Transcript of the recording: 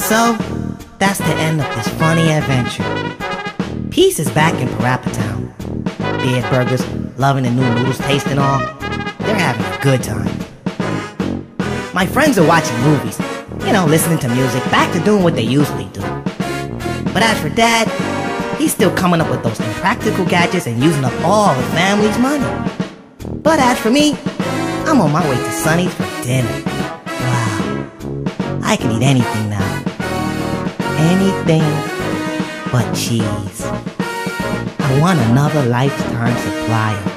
So, that's the end of this funny adventure. Peace is back in PaRappa Town. Beard burgers, loving the new noodles taste and all. They're having a good time. My friends are watching movies, listening to music, back to doing what they usually do. But as for Dad, he's still coming up with those impractical gadgets and using up all the family's money. But as for me, I'm on my way to Sonny's for dinner. Wow, I can eat anything now. Anything but cheese. I want another lifetime supply of